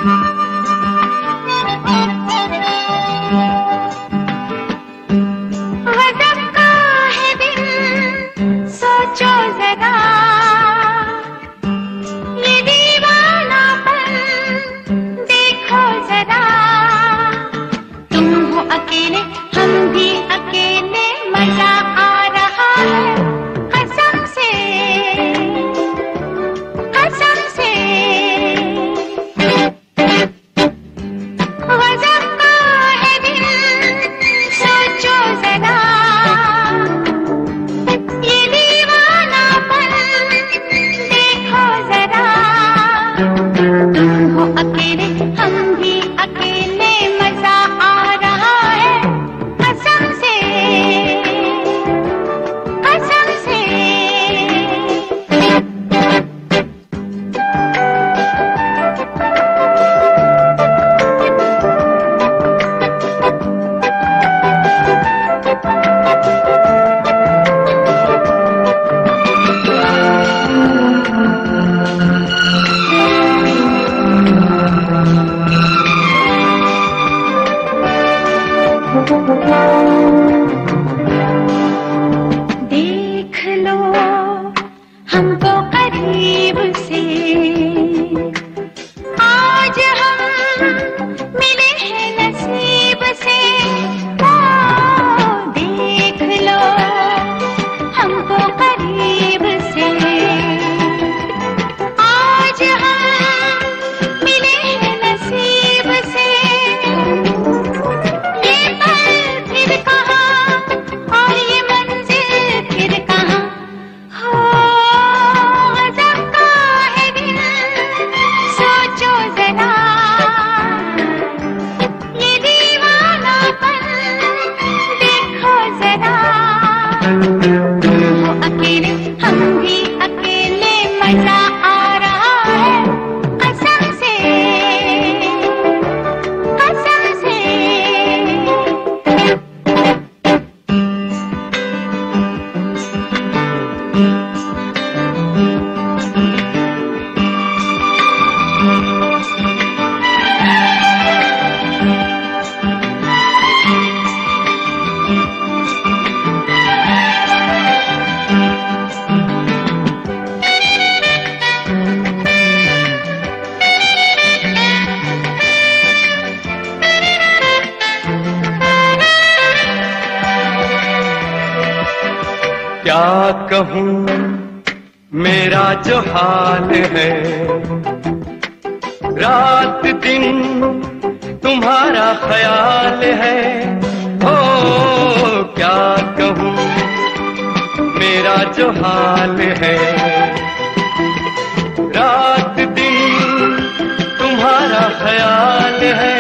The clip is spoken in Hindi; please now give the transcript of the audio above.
देख लो हमको करीब से, आज हम मिले हैं नसीब से। ओ देख लो हमको करीब से, आज हम मिले हैं नसीब से। ये पल फिर कहाँ और ये मंजिल फिर कहाँ, हो गजब का है दिन, सोचो जरा ये दीवानापन, देखो जरा। तुम हो अकेले हम भी अकेले, मजा आ रहा है कसम से, कसम से। क्या कहूँ मेरा जो हाल है, रात दिन तुम्हारा ख्याल है। ओ क्या कहूँ मेरा जो हाल है, रात दिन तुम्हारा ख्याल है।